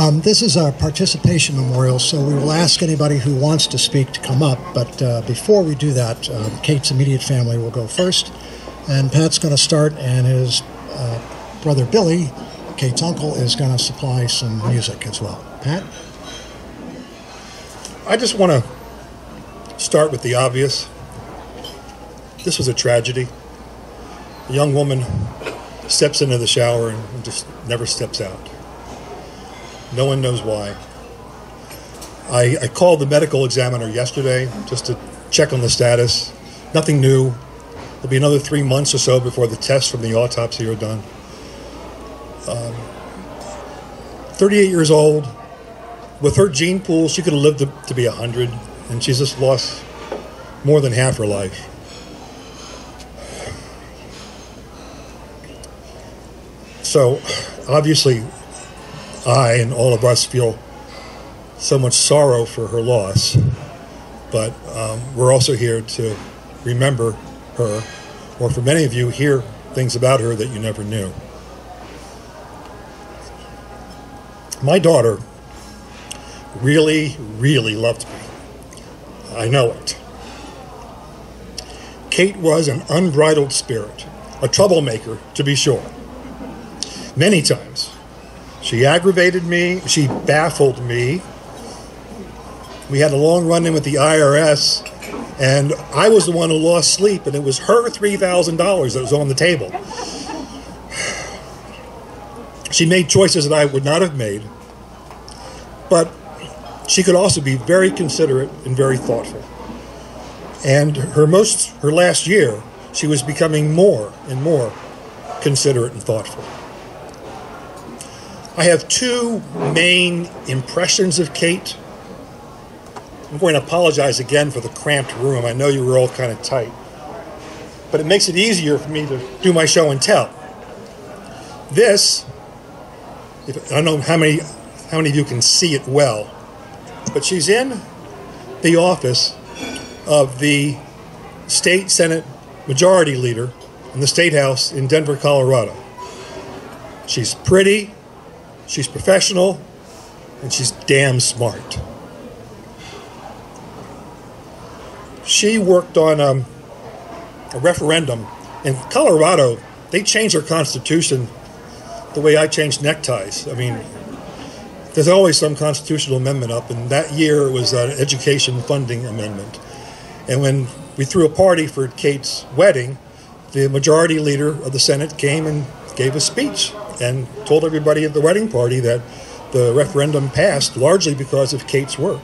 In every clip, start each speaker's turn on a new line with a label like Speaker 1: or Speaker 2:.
Speaker 1: This is a participation memorial, so we will ask anybody who wants to speak to come up. But before we do that, Kate's immediate family will go first. And Pat's going to start, and his brother Billy, Kate's uncle, is going to supply some music as well. Pat?
Speaker 2: I just want to start with the obvious. This was a tragedy. A young woman steps into the shower and just never steps out. No one knows why. I called the medical examiner yesterday just to check on the status. Nothing new. It'll be another 3 months or so before the tests from the autopsy are done. 38 years old. With her gene pool, she could have lived to be 100, and she's just lost more than half her life. So, obviously, I and all of us feel so much sorrow for her loss, but we're also here to remember her, or for many of you, hear things about her that you never knew. My daughter really, really loved me. I know it. Kate was an unbridled spirit, a troublemaker, to be sure. Many times. She aggravated me, she baffled me. We had a long run-in with the IRS, and I was the one who lost sleep, and it was her $3,000 that was on the table. She made choices that I would not have made, but she could also be very considerate and very thoughtful. And her last year, she was becoming more and more considerate and thoughtful. I have two main impressions of Kate. I'm going to apologize again for the cramped room. I know you were all kind of tight. But it makes it easier for me to do my show and tell. This, I don't know how many of you can see it well, but she's in the office of the state Senate Majority Leader in the State House in Denver, Colorado. She's pretty. She's professional, and she's damn smart. She worked on a referendum. In Colorado, they changed their constitution the way I changed neckties. I mean, there's always some constitutional amendment up, and that year it was an education funding amendment. And when we threw a party for Kate's wedding, the majority leader of the Senate came and gave a speech and told everybody at the wedding party that the referendum passed largely because of Kate's work.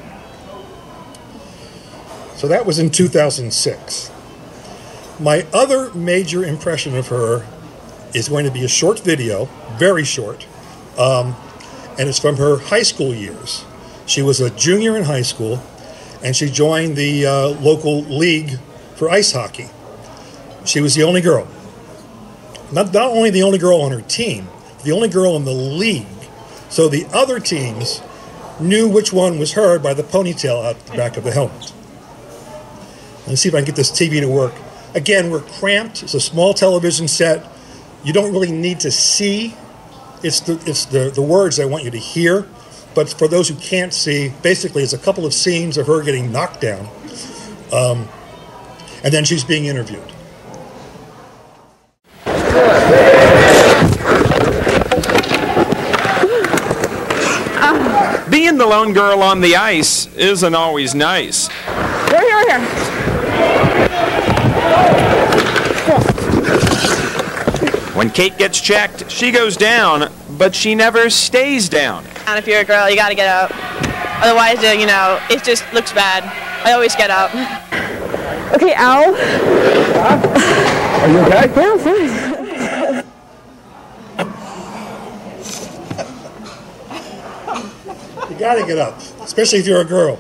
Speaker 2: So that was in 2006. My other major impression of her is going to be a short video, very short, and it's from her high school years. She was a junior in high school, and she joined the local league for ice hockey. She was the only girl. Not only the only girl on her team, the only girl in the league. So the other teams knew which one was her by the ponytail out the back of the helmet. Let's see if I can get this TV to work. Again, we're cramped. It's a small television set. You don't really need to see. It's the words I want you to hear. But for those who can't see, basically it's a couple of scenes of her getting knocked down. And then she's being interviewed.
Speaker 3: Being the lone girl on the ice isn't always nice.
Speaker 4: Here.
Speaker 3: When Kate gets checked, she goes down, but she never stays down.
Speaker 4: And if you're a girl, you gotta get up. Otherwise, it just looks bad. I always get up. Okay, ow.
Speaker 5: Are you okay?
Speaker 4: Yeah, I'm fine.
Speaker 2: You gotta get up, especially if you're a girl.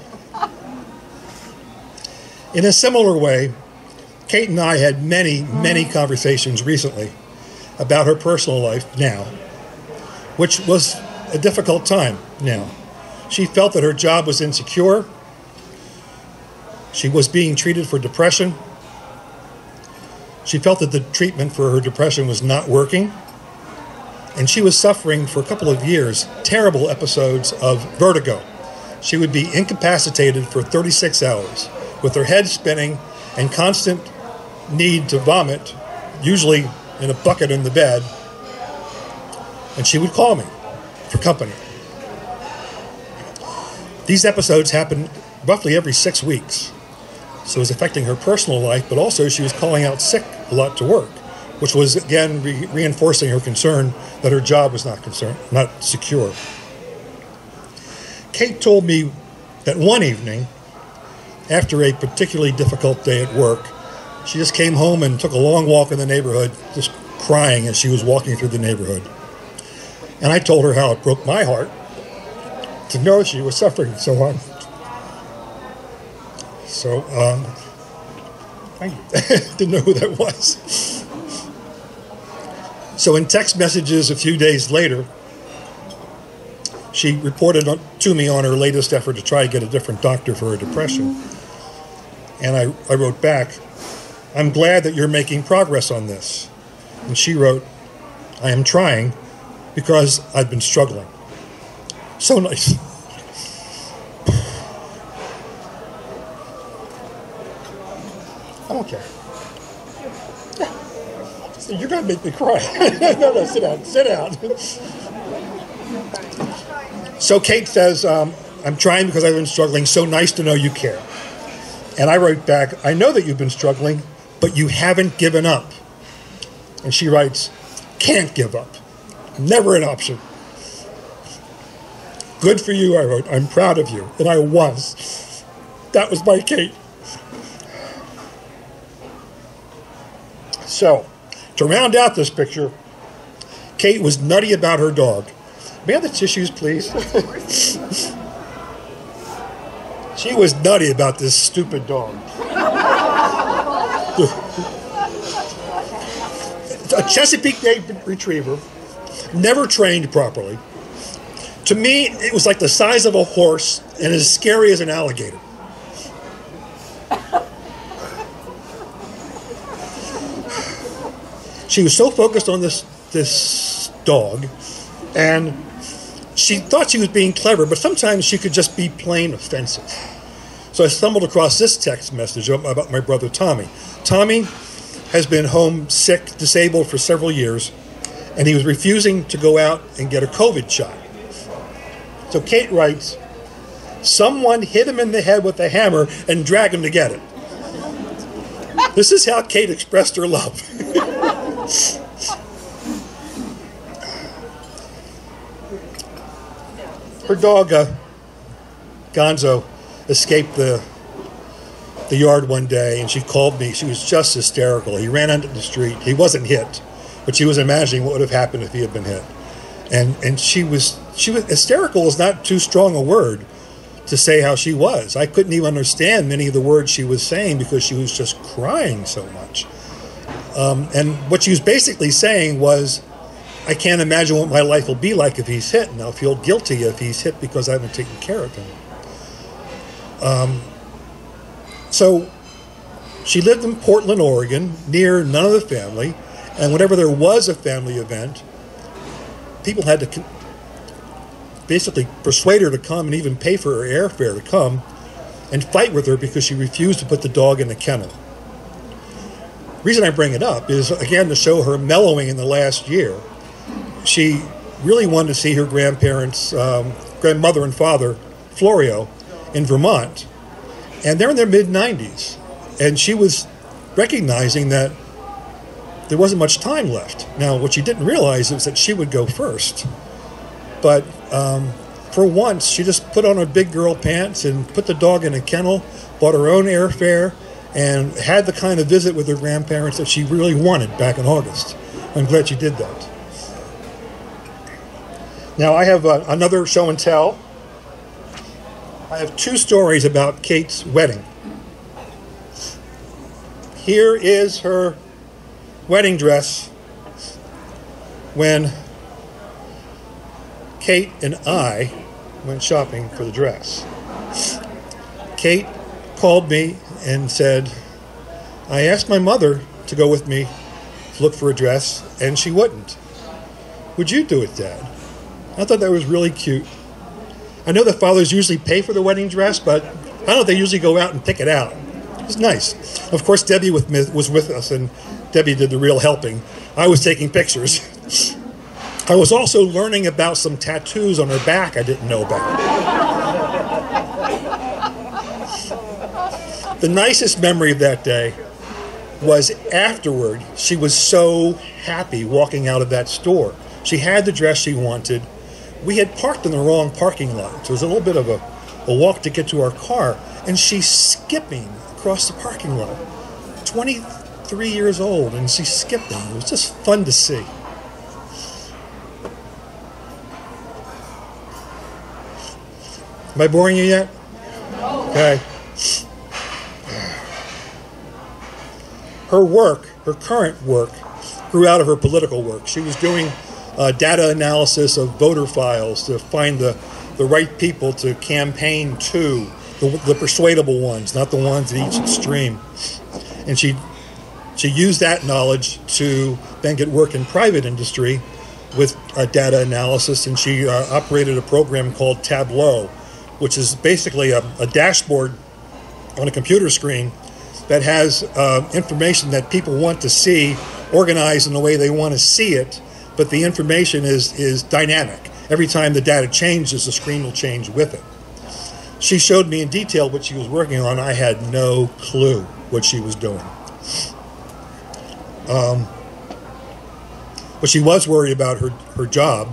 Speaker 2: In a similar way, Kate and I had many, many conversations recently about her personal life now, which was a difficult time now. She felt that her job was insecure. She was being treated for depression. She felt that the treatment for her depression was not working. and she was suffering for a couple of years terrible episodes of vertigo. She would be incapacitated for 36 hours with her head spinning and constant need to vomit, usually in a bucket in the bed, and she would call me for company. These episodes happened roughly every 6 weeks, so it was affecting her personal life, but also she was calling out sick a lot to work, which was again reinforcing her concern that her job was not secure. Kate told me that one evening, after a particularly difficult day at work, she just came home and took a long walk in the neighborhood, just crying as she was walking through the neighborhood. And I told her how it broke my heart to know she was suffering so hard. So, thank you. Didn't know who that was. So in text messages a few days later, she reported to me on her latest effort to try to get a different doctor for her depression. And I wrote back, "I'm glad that you're making progress on this." And she wrote, "I am trying because I've been struggling." So nice. I don't care. Yeah. You're going to make me cry. No, sit down. Sit down. So Kate says, "I'm trying because I've been struggling. So nice to know you care." And I wrote back, "I know that you've been struggling, but you haven't given up." And she writes, "Can't give up. Never an option." "Good for you," I wrote. "I'm proud of you." And I was. That was my Kate. So, to round out this picture, Kate was nutty about her dog. May I have the tissues, please? She was nutty about this stupid dog. A Chesapeake Bay Retriever, never trained properly. To me, it was like the size of a horse and as scary as an alligator. She was so focused on this dog, and she thought she was being clever, but sometimes she could just be plain offensive. So I stumbled across this text message about my brother Tommy. Tommy has been home sick, disabled for several years, and he was refusing to go out and get a COVID shot. So Kate writes, "Someone hit him in the head with a hammer and dragged him to get it." This is how Kate expressed her love. Her dog, Gonzo, escaped the yard one day, and she called me. She was just hysterical. He ran onto the street. He wasn't hit, but she was imagining what would have happened if he had been hit. And she was hysterical is not too strong a word to say how she was. I couldn't even understand many of the words she was saying because she was just crying so much. And what she was basically saying was, "I can't imagine what my life will be like if he's hit, and I'll feel guilty if he's hit because I haven't taken care of him." So she lived in Portland, Oregon, near none of the family, and whenever there was a family event, people had to basically persuade her to come and even pay for her airfare to come and fight with her because she refused to put the dog in the kennel. The reason I bring it up is, again, to show her mellowing in the last year. She really wanted to see her grandparents, grandmother and father, Florio, in Vermont. And they're in their mid-90s. And she was recognizing that there wasn't much time left. Now, what she didn't realize was that she would go first. But for once, she just put on her big girl pants and put the dog in a kennel, bought her own airfare, and had the kind of visit with her grandparents that she really wanted back in August. I'm glad she did that. Now, I have another show and tell. I have two stories about Kate's wedding. Here is her wedding dress when Kate and I went shopping for the dress. Kate called me and said, "I asked my mother to go with me to look for a dress, and she wouldn't." "Would you do it, Dad?" I thought that was really cute. I know that fathers usually pay for the wedding dress, but I don't know if they usually go out and pick it out. It was nice. Of course, Debbie was with us, and Debbie did the real helping. I was taking pictures. I was also learning about some tattoos on her back I didn't know about. The nicest memory of that day was afterward. She was so happy walking out of that store. She had the dress she wanted. We had parked in the wrong parking lot. So it was a little bit of a walk to get to our car, and she's skipping across the parking lot. 23 years old, and she's skipping. It was just fun to see. Am I boring you yet? Okay. Her work, her current work, grew out of her political work. She was doing data analysis of voter files to find the right people to campaign to, the persuadable ones, not the ones at each extreme. And she used that knowledge to then get work in private industry with data analysis, and she operated a program called Tableau, which is basically a dashboard on a computer screen that has information that people want to see, organized in the way they want to see it, but the information is dynamic. Every time the data changes, the screen will change with it. She showed me in detail what she was working on. I had no clue what she was doing. But she was worried about her job,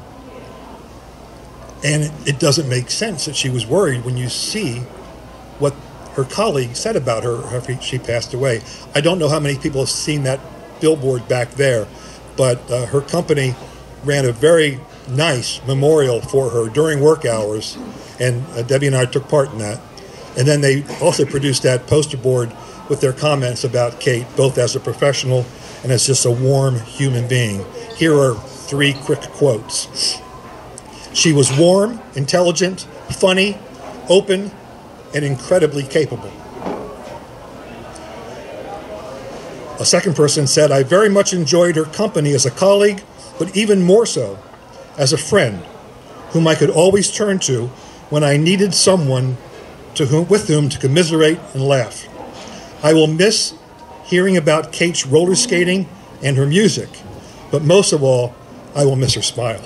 Speaker 2: and it doesn't make sense that she was worried when you see what her colleague said about her after she passed away. I don't know how many people have seen that billboard back there, but her company ran a very nice memorial for her during work hours, and Debbie and I took part in that. And then they also produced that poster board with their comments about Kate, both as a professional and as just a warm human being. Here are 3 quick quotes. She was warm, intelligent, funny, open, and incredibly capable. A second person said, "I very much enjoyed her company as a colleague, but even more so as a friend whom I could always turn to when I needed someone with whom to commiserate and laugh. I will miss hearing about Kate's roller skating and her music, but most of all, I will miss her smile."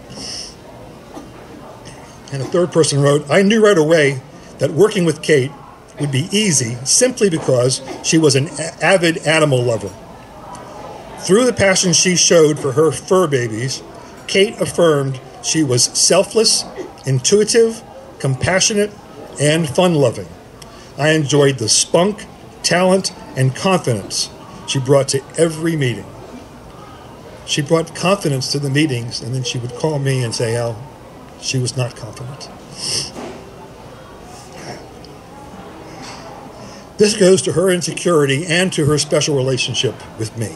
Speaker 2: And a third person wrote, "I knew right away that working with Kate would be easy simply because she was an avid animal lover. Through the passion she showed for her fur babies, Kate affirmed she was selfless, intuitive, compassionate, and fun-loving. I enjoyed the spunk, talent, and confidence she brought to every meeting." She brought confidence to the meetings, and then she would call me and say how she was not confident. This goes to her insecurity and to her special relationship with me.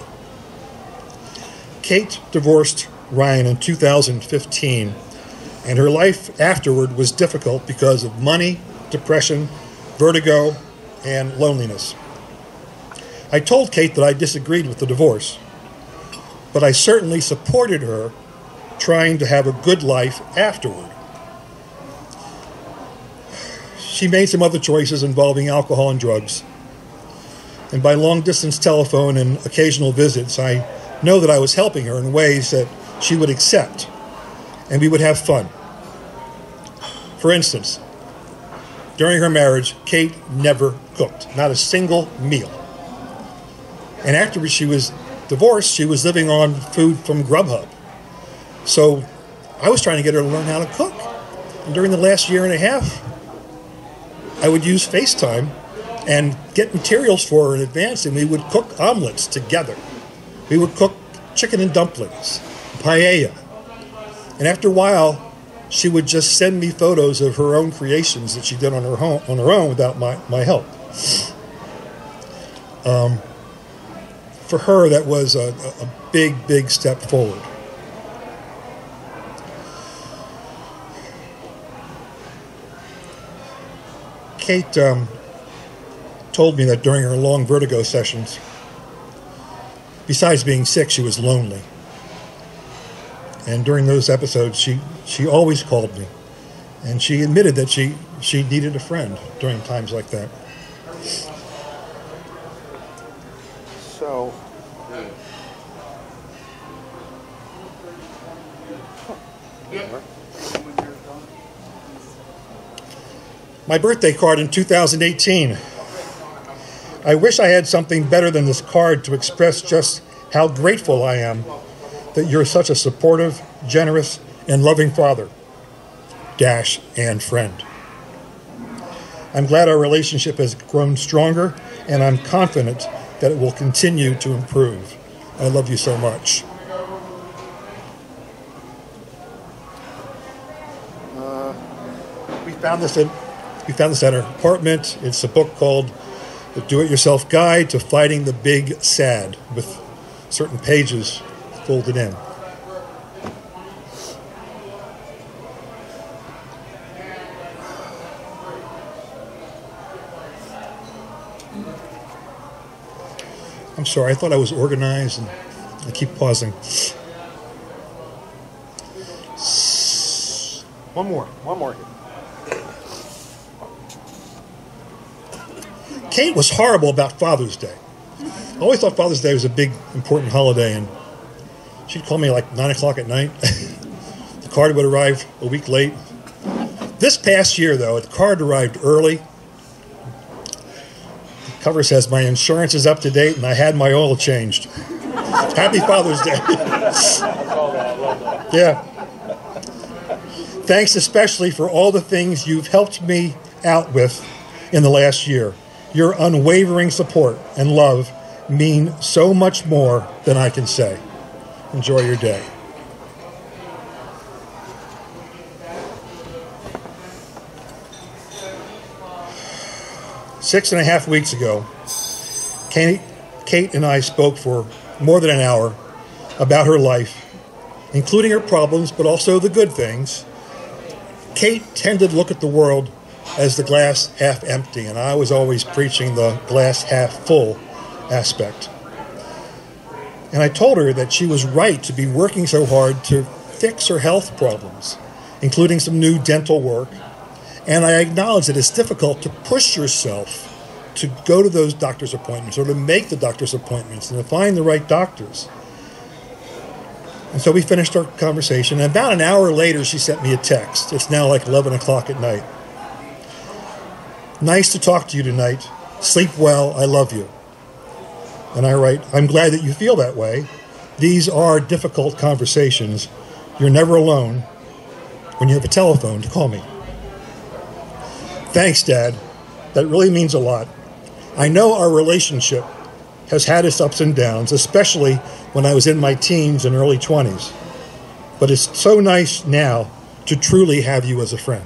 Speaker 2: Kate divorced Ryan in 2015, and her life afterward was difficult because of money, depression, vertigo, and loneliness. I told Kate that I disagreed with the divorce, but I certainly supported her trying to have a good life afterward. She made some other choices involving alcohol and drugs. And by long-distance telephone and occasional visits, I know that I was helping her in ways that she would accept, and we would have fun. For instance, during her marriage, Kate never cooked, not a single meal. And after she was divorced, she was living on food from Grubhub. So I was trying to get her to learn how to cook. And during the last year and a half, I would use FaceTime and get materials for her in advance, and we would cook omelets together. We would cook chicken and dumplings, paella. And after a while, she would just send me photos of her own creations that she did on her own without my help. For her, that was a big, big step forward. Kate told me that during her long vertigo sessions, besides being sick, she was lonely. And during those episodes, she always called me. And she admitted that she needed a friend during times like that. So, my birthday card in 2018. I wish I had something better than this card to express just how grateful I am that you're such a supportive, generous, and loving father, and friend. I'm glad our relationship has grown stronger, and I'm confident that it will continue to improve. I love you so much. We found this at our apartment. It's a book called The Do-It-Yourself Guide to Fighting the Big Sad, with certain pages folded in. I'm sorry, I thought I was organized, and I keep pausing. One more. Kate was horrible about Father's Day. I always thought Father's Day was a big, important holiday, and she'd call me like 9 o'clock at night. The card would arrive a week late. This past year, though, the card arrived early. The cover says, "My insurance is up to date, and I had my oil changed." Happy Father's Day. Yeah. Thanks especially for all the things you've helped me out with in the last year. Your unwavering support and love mean so much more than I can say. Enjoy your day. Six and a half weeks ago, Kate and I spoke for more than an hour about her life, including her problems, but also the good things. Kate tended to look at the world as the glass half empty, and I was always preaching the glass half full aspect. And I told her that she was right to be working so hard to fix her health problems, including some new dental work. And I acknowledge that it's difficult to push yourself to go to those doctor's appointments or to make the doctor's appointments and to find the right doctors. And so we finished our conversation, and about an hour later she sent me a text. It's now like 11 o'clock at night. "Nice to talk to you tonight. Sleep well. I love you." And I write, "I'm glad that you feel that way. These are difficult conversations. You're never alone when you have a telephone to call me." Thanks, Dad. That really means a lot. I know our relationship has had its ups and downs, especially when I was in my teens and early 20s. But it's so nice now to truly have you as a friend.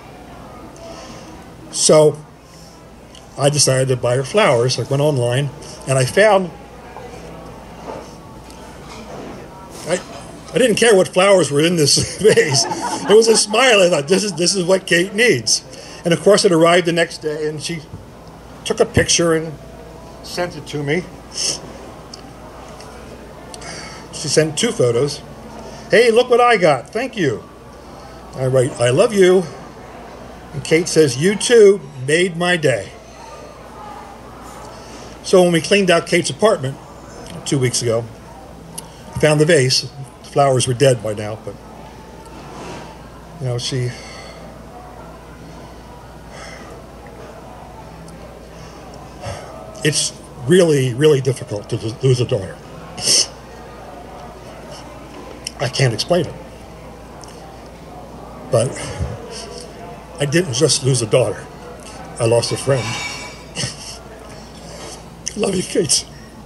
Speaker 2: So I decided to buy her flowers. I went online and I found, I didn't care what flowers were in this vase. It was a smile. I thought, this is what Kate needs. And of course it arrived the next day, and she took a picture and sent it to me. She sent 2 photos. "Hey, look what I got. Thank you." I write, "I love you." And Kate says, "You too, made my day." So when we cleaned out Kate's apartment 2 weeks ago, we found the vase. The flowers were dead by now, but it's really, really difficult to lose a daughter. I can't explain it. But I didn't just lose a daughter. I lost a friend. Love you, Kate.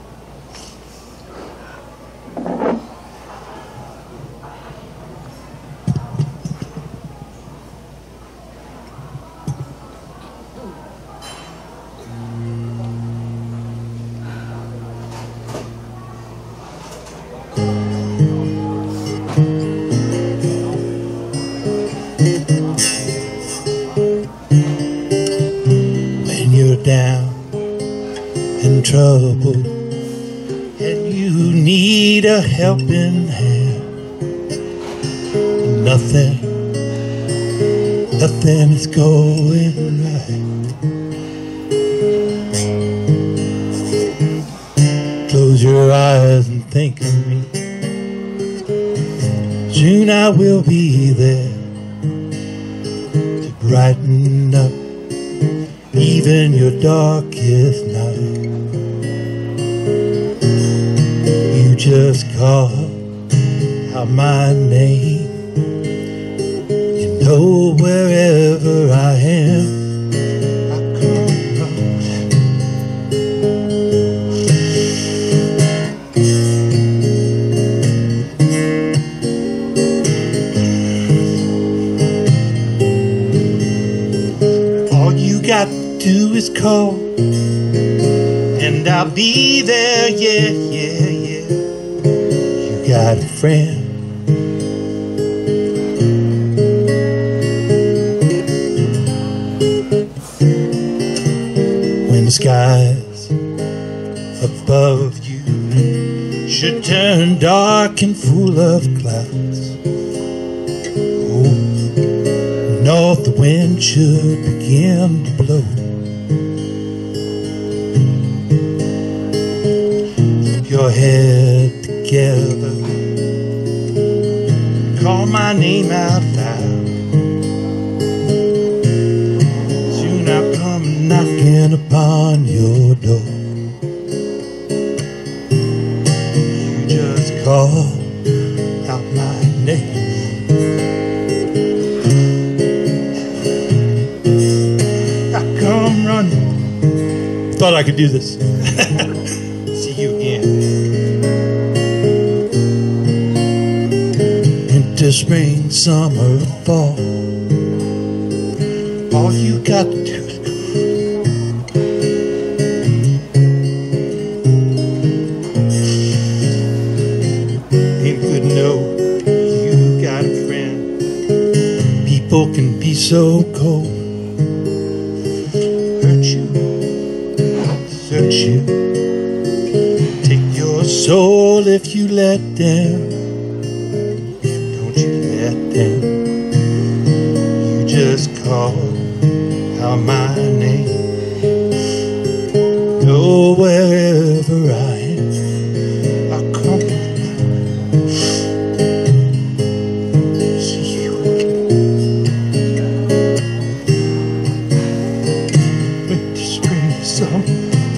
Speaker 6: Down in trouble and you need a helping hand, nothing is going right. Close your eyes and think of me. Soon I will be there to brighten up even your darkest night. You just call out my name. You know wherever I am, I come running. All you got to do is call, and I'll be there, yeah, yeah, yeah. You got a friend. When the skies above you should turn dark and full of clouds, oh, north the wind should begin to blow. Keep your head together, call my name out loud. Soon I'll come knocking upon your door. You just call out my name. I come running. Thought I could do this. See you again. Into spring, summer, fall. All you got to do is ain't good to know you got a friend. People can be so cold, hurt you, search you, take your soul if you let them. Don't you let them. You just call out my name. Go wherever I am, I'll come. See you again. Winter, spring, summer.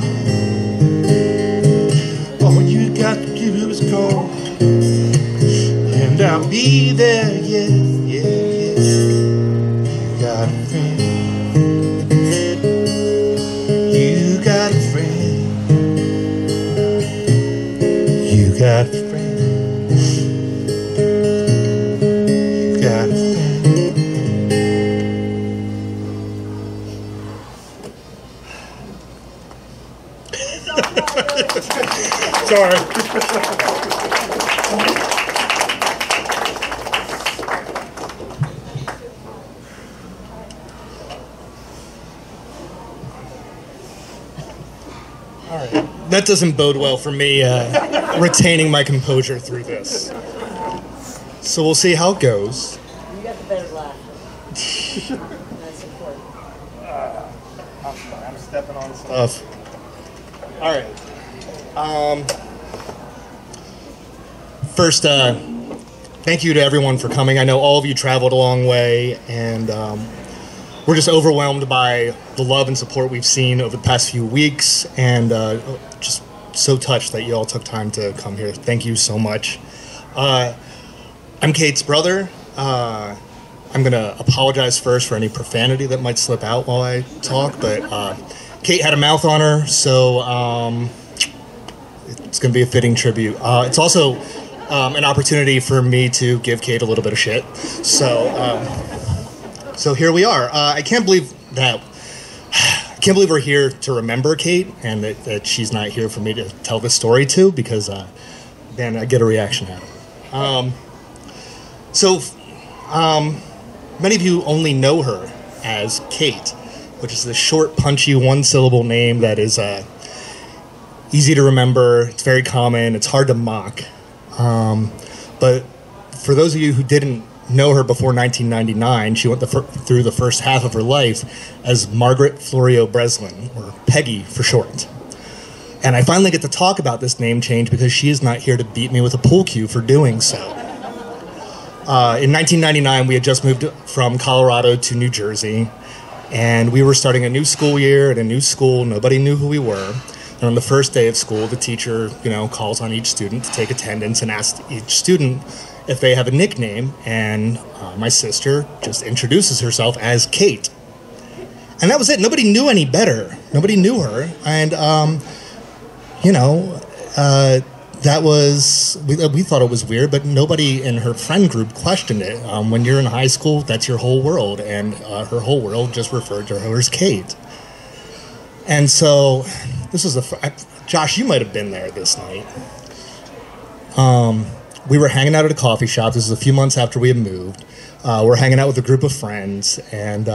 Speaker 6: All you got to do is call, and I'll be there, yeah, yeah, yeah. You got a friend. You got a friend. You got a friend. You got a friend.
Speaker 2: Sorry.
Speaker 7: All right. That doesn't bode well for me retaining my composure through this. So we'll see how it goes.
Speaker 8: You got the better laugh. That's important.
Speaker 7: I'm stepping on stuff. All right. First, thank you to everyone for coming. I know all of you traveled a long way, and we're just overwhelmed by the love and support we've seen over the past few weeks, and just so touched that you all took time to come here. Thank you so much. I'm Kate's brother. I'm going to apologize first for any profanity that might slip out while I talk, but Kate had a mouth on her, so it's going to be a fitting tribute. It's also an opportunity for me to give Kate a little bit of shit. So here we are. I can't believe we're here to remember Kate, and that she's not here for me to tell this story to, because then I get a reaction out of it. Many of you only know her as Kate, which is the short, punchy, one-syllable name that is easy to remember. It's very common. It's hard to mock. But for those of you who didn't know her before 1999, she went through the first half of her life as Margaret Florio Breslin, or Peggy for short. And I finally get to talk about this name change because she is not here to beat me with a pool cue for doing so. In 1999, we had just moved from Colorado to New Jersey, and we were starting a new school year at a new school. Nobody knew who we were. And on the first day of school, the teacher, calls on each student to take attendance and asks each student if they have a nickname. And my sister just introduces herself as Kate. And that was it. Nobody knew any better. Nobody knew her. And, that was, we thought it was weird, but nobody in her friend group questioned it. When you're in high school, that's your whole world. And her whole world just referred to her as Kate. And so this was Josh, you might have been there this night. We were hanging out at a coffee shop. This is a few months after we had moved. We're hanging out with a group of friends, and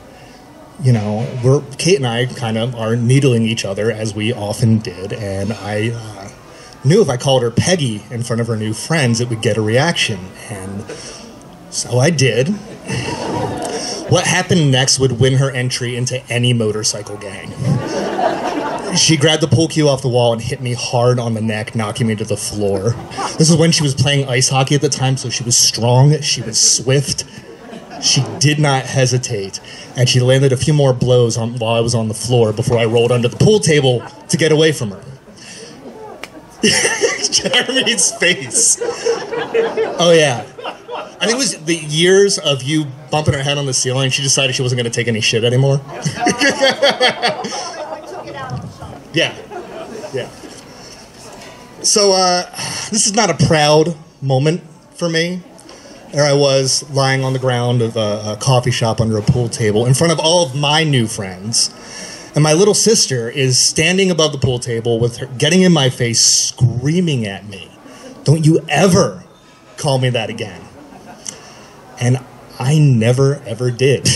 Speaker 7: Kate and I kind of are needling each other as we often did, and I knew if I called her Peggy in front of her new friends, it would get a reaction, and so I did. What happened next would win her entry into any motorcycle gang. She grabbed the pool cue off the wall and hit me hard on the neck, knocking me to the floor. This is when she was playing ice hockey at the time, so she was strong, she was swift. She did not hesitate, and she landed a few more blows while I was on the floor before I rolled under the pool table to get away from her. Jeremy's face. Oh, yeah. I think it was the years of you bumping her head on the ceiling. She decided she wasn't going to take any shit anymore. Yeah. So this is not a proud moment for me. There I was lying on the ground of a coffee shop under a pool table in front of all of my new friends. And my little sister is standing above the pool table with her getting in my face, screaming at me, "Don't you ever call me that again." And I never, ever did.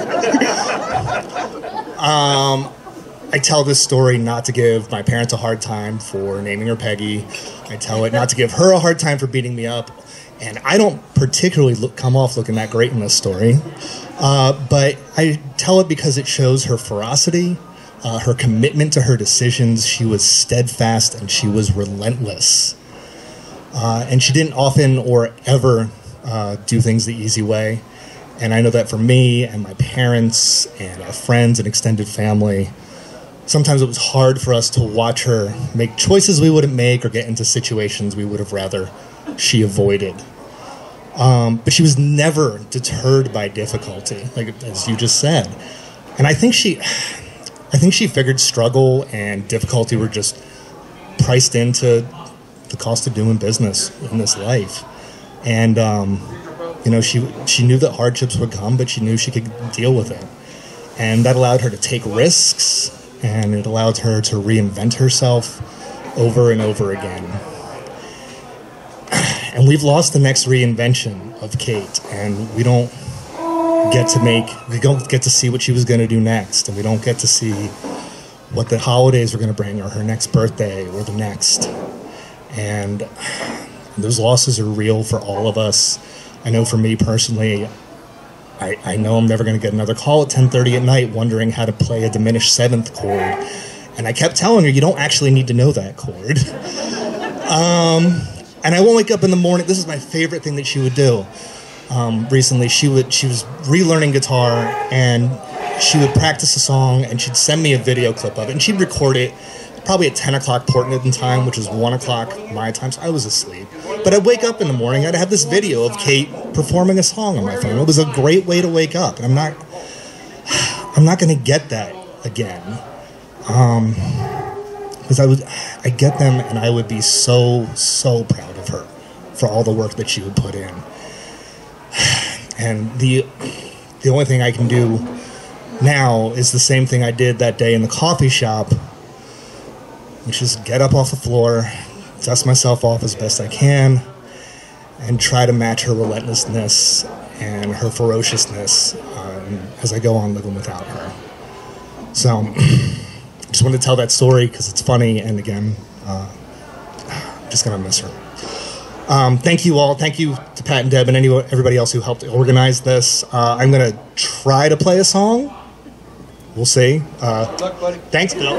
Speaker 7: I tell this story not to give my parents a hard time for naming her Peggy. I tell it not to give her a hard time for beating me up. And I don't particularly come off looking that great in this story. But I tell it because it shows her ferocity, her commitment to her decisions. She was steadfast and she was relentless. And she didn't often or ever do things the easy way. And I know that for me and my parents and our friends and extended family, sometimes it was hard for us to watch her make choices we wouldn't make or get into situations we would have rather she avoided. But she was never deterred by difficulty, like as you just said. And I think she figured struggle and difficulty were just priced into the cost of doing business in this life. And she knew that hardships would come, but she knew she could deal with it. And that allowed her to take risks, and it allowed her to reinvent herself over and over again. And we've lost the next reinvention of Kate, and we don't get to see what she was going to do next, and we don't get to see what the holidays were going to bring, or her next birthday, or the next. And those losses are real for all of us. I know for me personally, I know I'm never going to get another call at 10:30 at night wondering how to play a diminished seventh chord. And I kept telling her, you don't actually need to know that chord. And I won't wake up in the morning. This is my favorite thing that she would do. Recently, she was relearning guitar, and she would practice a song, and she'd send me a video clip of it, and she'd record it probably at 10 o'clock Portland time, which was 1 o'clock my time, so I was asleep. But I'd wake up in the morning, I'd have this video of Kate performing a song on my phone. It was a great way to wake up, and I'm not going to get that again. Because I get them, and I would be so proud of her for all the work that she would put in. And the only thing I can do now is the same thing I did that day in the coffee shop, which is get up off the floor, dust myself off as best I can, and try to match her relentlessness and her ferociousness as I go on living without her. So, just wanted to tell that story because it's funny, and again, I'm just going to miss her. Thank you all. Thank you to Pat and Deb and everybody else who helped organize this. I'm going to try to play a song. We'll see.
Speaker 2: Good luck, buddy.
Speaker 7: Thanks, Bill.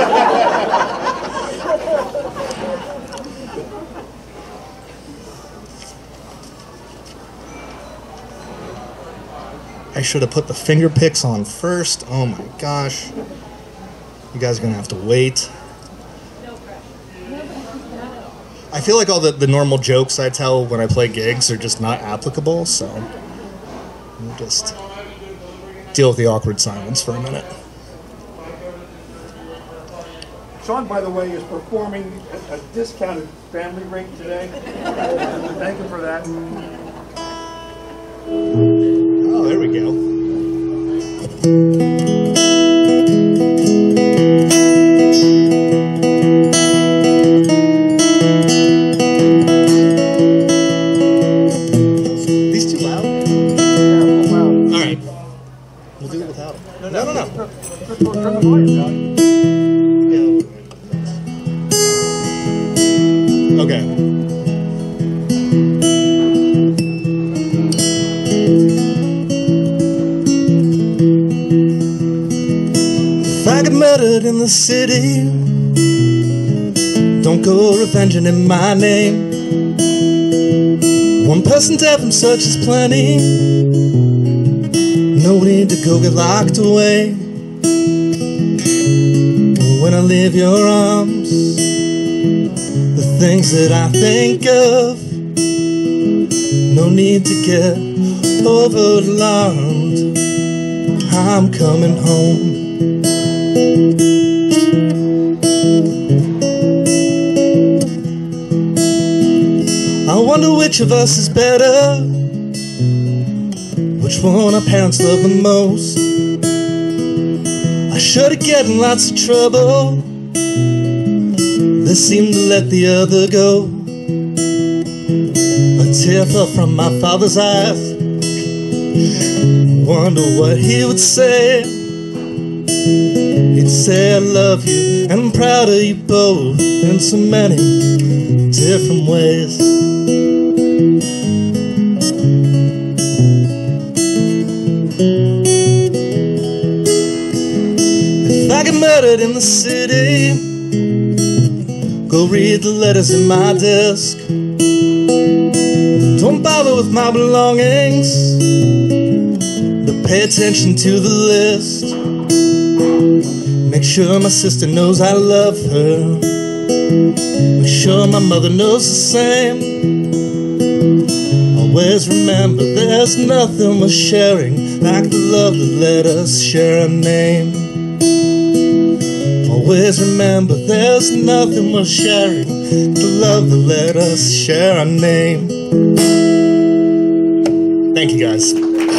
Speaker 7: I should have put the finger picks on first. Oh my gosh. You guys are going to have to wait. I feel like all the normal jokes I tell when I play gigs are just not applicable, so we'll just deal with the awkward silence for a minute.
Speaker 2: Sean, by the way, is performing at a discounted family rate today. Thank you for that.
Speaker 7: Oh, there we go. These too loud?
Speaker 2: Yeah, well,
Speaker 7: All right. We'll do it without them. No.
Speaker 2: turn the volume down.
Speaker 7: Okay. If I get murdered in the city, don't go revenging in my name. One person dead from such is plenty. No need to go get locked away. When I leave your arms, the things that I think of, no need to get overwhelmed. I'm coming home. I wonder which of us is better, which one our parents love the most. I should've get in lots of trouble, they seem to let the other go. A tear fell from my father's eyes, wonder what he would say. He'd say I love you and I'm proud of you both in so many different ways. If I get murdered in the city, go read the letters in my desk. Don't bother with my belongings, but pay attention to the list. Make sure my sister knows I love her. Make sure my mother knows the same. Always remember there's nothing worth sharing like the love that let us share a name. Always remember there's nothing worth sharing, the love that let us share a name. Thank you guys.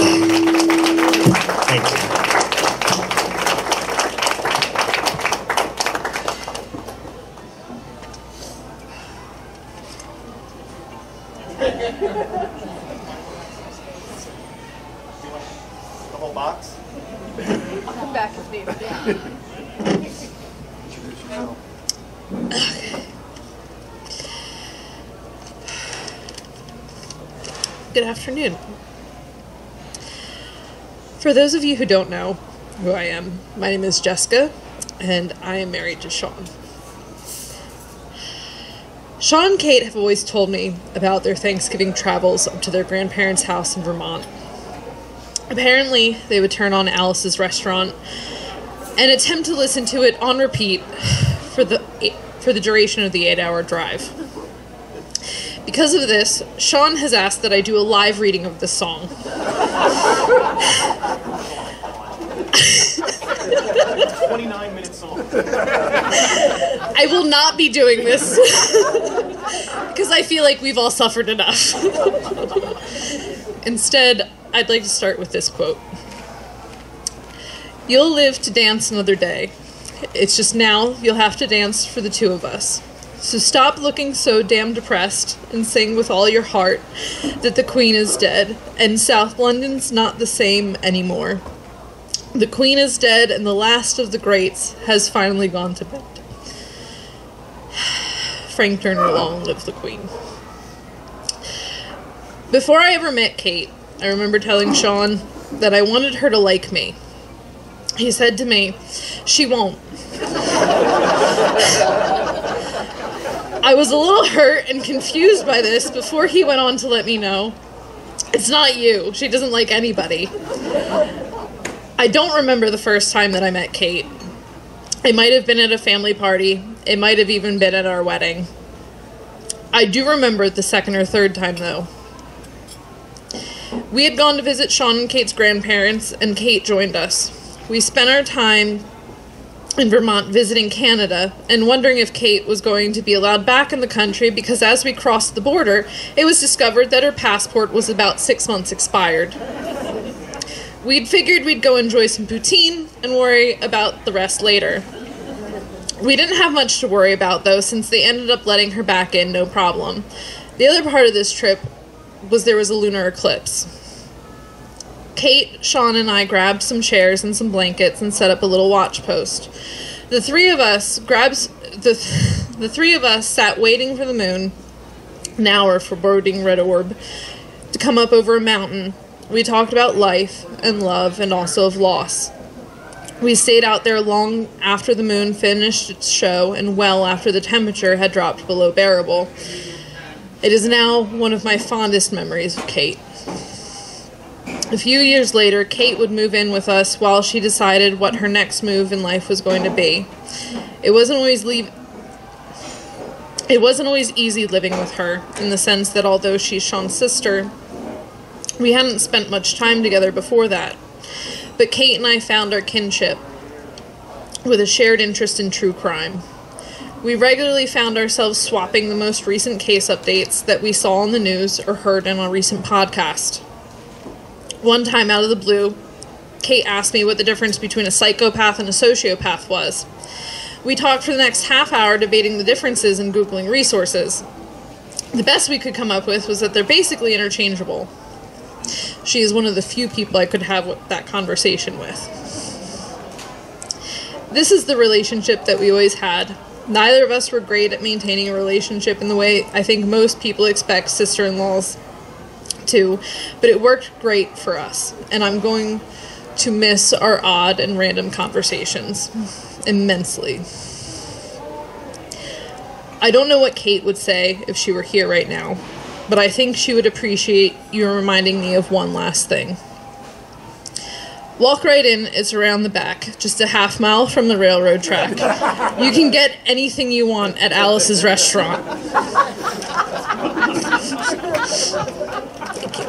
Speaker 7: Thank you. The whole box?
Speaker 4: I'll come back if needed.
Speaker 9: Good afternoon. For those of you who don't know who I am, my name is Jessica, and I am married to Sean. Sean and Kate have always told me about their Thanksgiving travels up to their grandparents' house in Vermont. Apparently, they would turn on Alice's Restaurant and attempt to listen to it on repeat for the duration of the 8-hour drive. Because of this, Sean has asked that I do a live reading of the song.
Speaker 7: 29-minute song.
Speaker 9: I will not be doing this because I feel like we've all suffered enough. Instead, I'd like to start with this quote. You'll live to dance another day. It's just now you'll have to dance for the two of us. So stop looking so damn depressed and sing with all your heart that the Queen is dead and South London's not the same anymore. The Queen is dead and the last of the greats has finally gone to bed. Frank Turner, long live the Queen. Before I ever met Kate, I remember telling Sean that I wanted her to like me. He said to me, "She won't." I was a little hurt and confused by this before he went on to let me know, "It's not you. She doesn't like anybody." I don't remember the first time that I met Kate. It might have been at a family party. It might have even been at our wedding. I do remember the second or third time, though. We had gone to visit Sean and Kate's grandparents, and Kate joined us. We spent our time in Vermont visiting Canada and wondering if Kate was going to be allowed back in the country, because as we crossed the border, it was discovered that her passport was about 6 months expired. We'd figured we'd go enjoy some poutine and worry about the rest later. We didn't have much to worry about, though, since they ended up letting her back in no problem. The other part of this trip was there was a lunar eclipse. Kate, Sean, and I grabbed some chairs and some blankets and set up a little watch post. The three of us sat waiting for the moon, now our foreboding red orb, to come up over a mountain. We talked about life and love and also of loss. We stayed out there long after the moon finished its show and well after the temperature had dropped below bearable. It is now one of my fondest memories of Kate. A few years later, Kate would move in with us while she decided what her next move in life was going to be. It wasn't always easy living with her, in the sense that although she's Sean's sister, we hadn't spent much time together before that. But Kate and I found our kinship with a shared interest in true crime. We regularly found ourselves swapping the most recent case updates that we saw on the news or heard in a recent podcast. One time, out of the blue, Kate asked me what the difference between a psychopath and a sociopath was. We talked for the next half hour debating the differences and Googling resources. The best we could come up with was that they're basically interchangeable. She is one of the few people I could have that conversation with. This is the relationship that we always had. Neither of us were great at maintaining a relationship in the way I think most people expect sister-in-laws to, but it worked great for us, and I'm going to miss our odd and random conversations immensely. I don't know what Kate would say if she were here right now, but I think she would appreciate you reminding me of one last thing. Walk right in, it's around the back, just a half mile from the railroad track. You can get anything you want at Alice's restaurant. Thank you.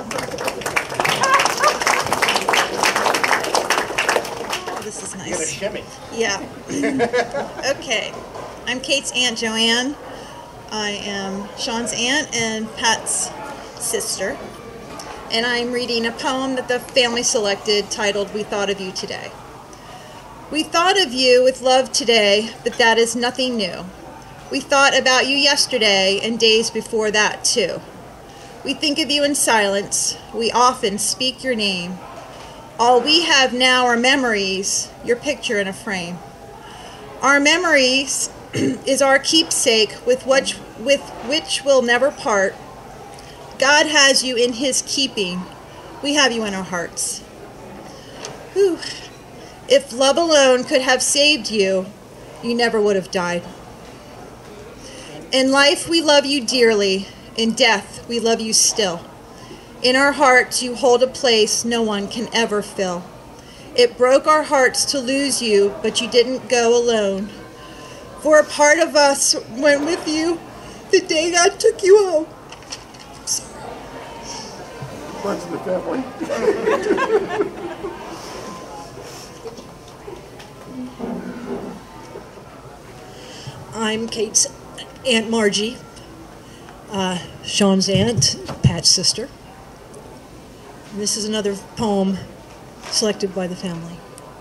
Speaker 10: Oh, this is nice. Get a shimmy. Yeah. Okay. I'm Kate's Aunt Joanne. I am Sean's aunt and Pat's sister. And I'm reading a poem that the family selected titled, "We Thought of You Today." We thought of you with love today, but that is nothing new. We thought about you yesterday and days before that too. We think of you in silence. We often speak your name. All we have now are memories, your picture in a frame. Our memories is our keepsake with which we'll never part. God has you in his keeping. We have you in our hearts. Whew. If love alone could have saved you, you never would have died. In life, we love you dearly. In death, we love you still. In our hearts, you hold a place no one can ever fill. It broke our hearts to lose you, but you didn't go alone. For a part of us went with you the day God took you home.
Speaker 5: What's the family?
Speaker 11: I'm Kate's Aunt Margie, Sean's aunt, Pat's sister. And this is another poem selected by the family.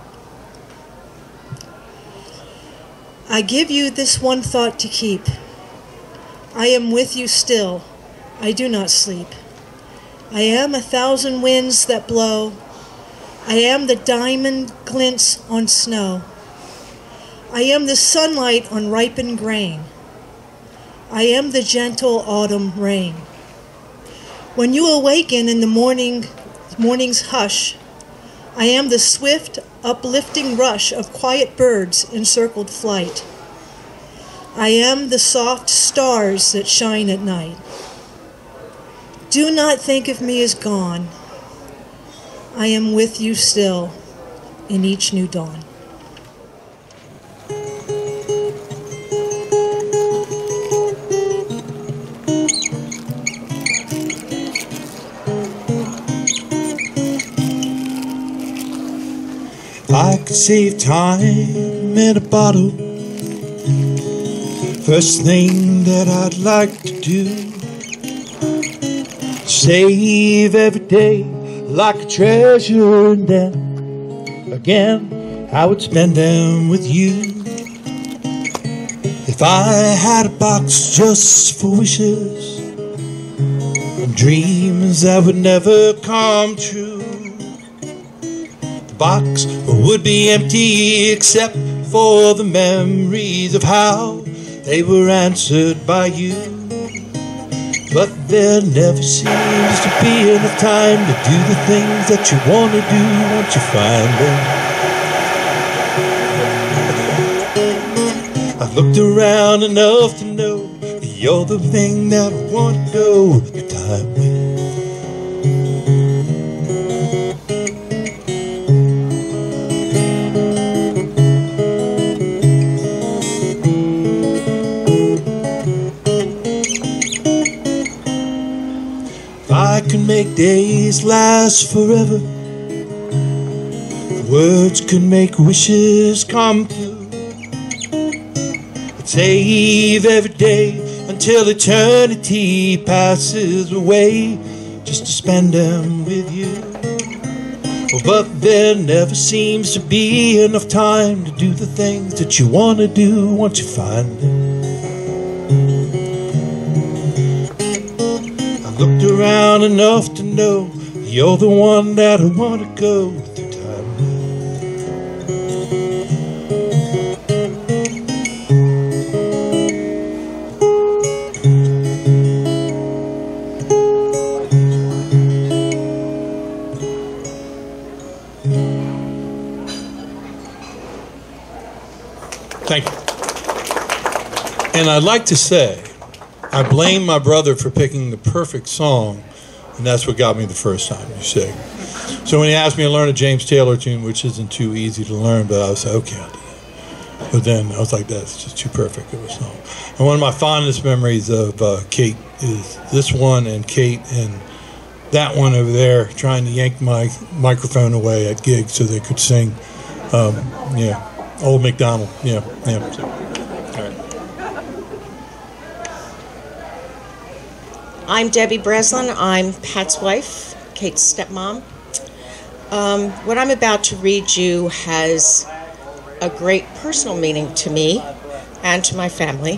Speaker 11: I give you this one thought to keep. I am with you still. I do not sleep. I am 1,000 winds that blow. I am the diamond glints on snow. I am the sunlight on ripened grain. I am the gentle autumn rain. When you awaken in the morning's hush, I am the swift, uplifting rush of quiet birds in circled flight. I am the soft stars that shine at night. Do not think of me as gone. I am with you still in each new dawn.
Speaker 6: I could save time in a bottle. First thing that I'd like to do, save every day like a treasure, and then again I would spend them with you. If I had a box just for wishes and dreams that would never come true, the box would be empty except for the memories of how they were answered by you. But there never seems to be enough time to do the things that you want to do once you find them. I've looked around enough to know you're the thing that I want to go through time with. I can make days last forever. Words can make wishes come true. I'd save every day until eternity passes away, just to spend them with you. Oh, but there never seems to be enough time to do the things that you want to do once you find them. Looked around enough to know you're the one that I want to go through time
Speaker 12: Thank you. And I'd like to say, I blame my brother for picking the perfect song, and that's what got me the first time, you see. So when he asked me to learn a James Taylor tune, which isn't too easy to learn, but I was like, okay, I'll do that. But then I was like, that's just too perfect of a song. And one of my fondest memories of Kate is this one and Kate and that one over there trying to yank my microphone away at gigs so they could sing, Old MacDonald, So.
Speaker 13: I'm Debbie Breslin. I'm Pat's wife, Kate's stepmom. What I'm about to read you has a great personal meaning to me and to my family.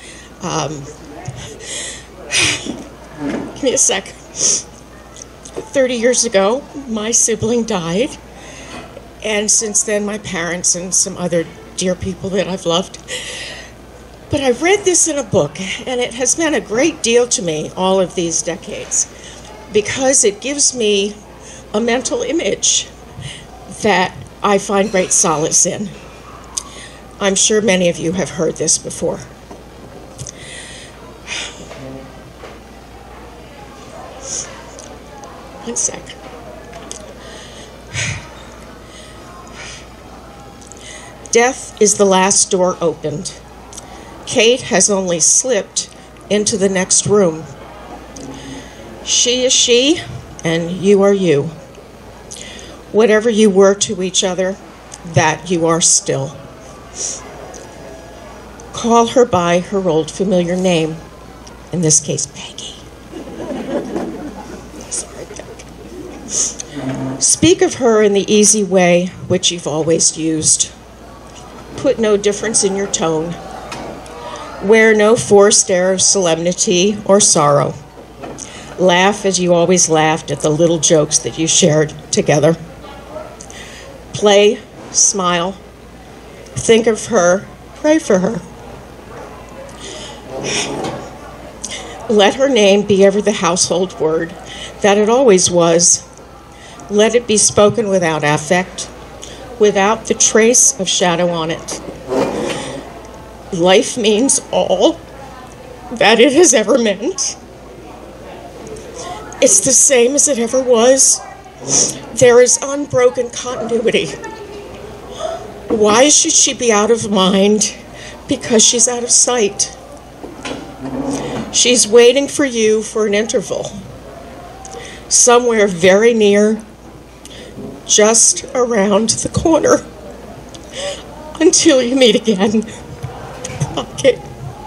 Speaker 13: Give me a sec. 30 years ago, my sibling died, and since then my parents and some other dear people that I've loved. But I read this in a book, and it has meant a great deal to me all of these decades, because it gives me a mental image that I find great solace in. I'm sure many of you have heard this before. One sec. Death is the last door opened. Kate has only slipped into the next room. She is she, and you are you. Whatever you were to each other, that you are still. Call her by her old familiar name, in this case, Peggy. Sorry, Peg. Speak of her in the easy way which you've always used. Put no difference in your tone. Wear no forced air of solemnity or sorrow. Laugh as you always laughed at the little jokes that you shared together. Play, smile, think of her, pray for her. Let her name be ever the household word that it always was. Let it be spoken without affect, without the trace of shadow on it. Life means all that it has ever meant. It's the same as it ever was. There is unbroken continuity. Why should she be out of mind? Because she's out of sight. She's waiting for you for an interval, somewhere very near, just around the corner, until you meet again. Okay.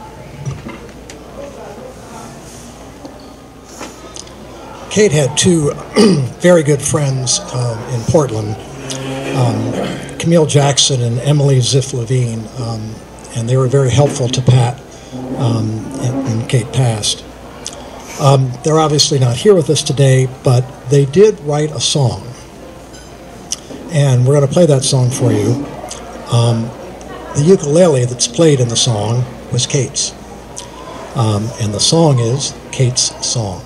Speaker 1: Kate had two very good friends in Portland, Camille Jackson and Emily Ziff Levine, and they were very helpful to Pat when Kate passed. They're obviously not here with us today, but they did write a song, and we're going to play that song for you. The ukulele that's played in the song was Kate's, and the song is Kate's Song.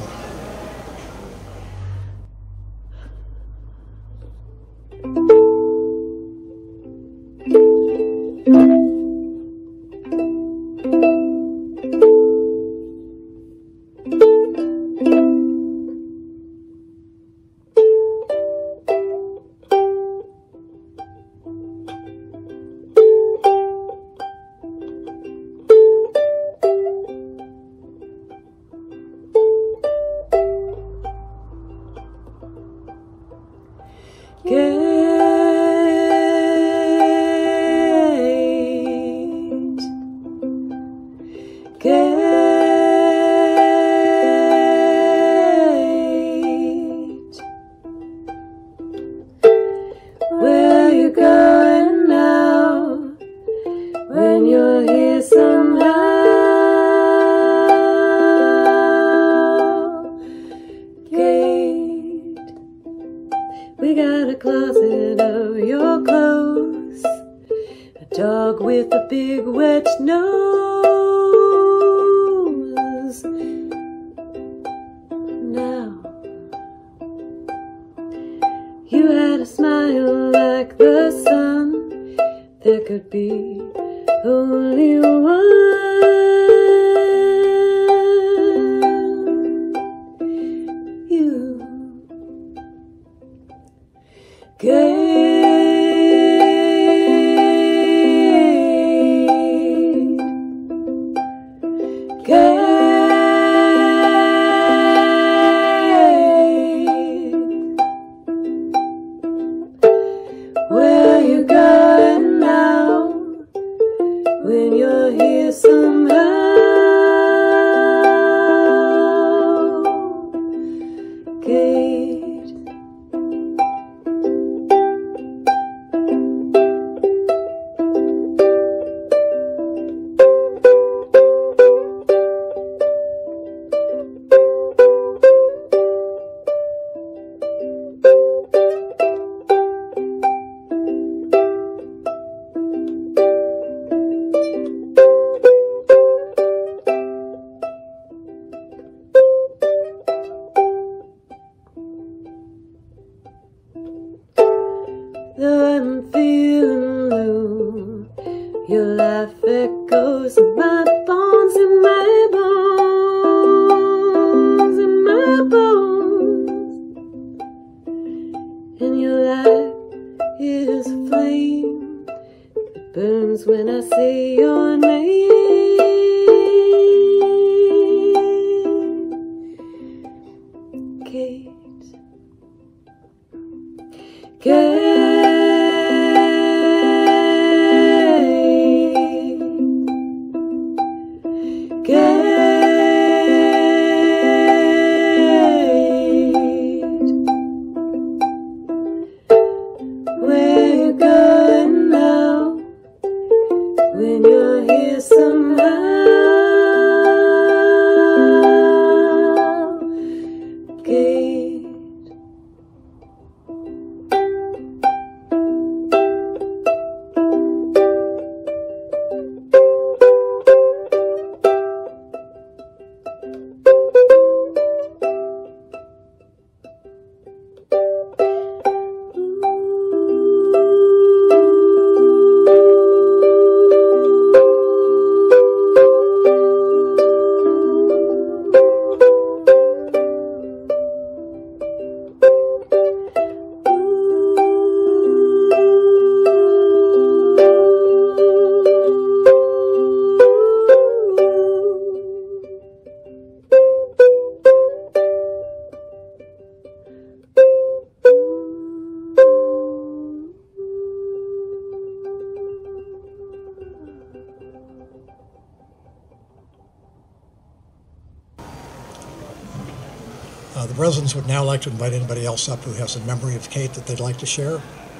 Speaker 1: The Breslins would now like to invite anybody else up who has a memory of Kate that they'd like to share.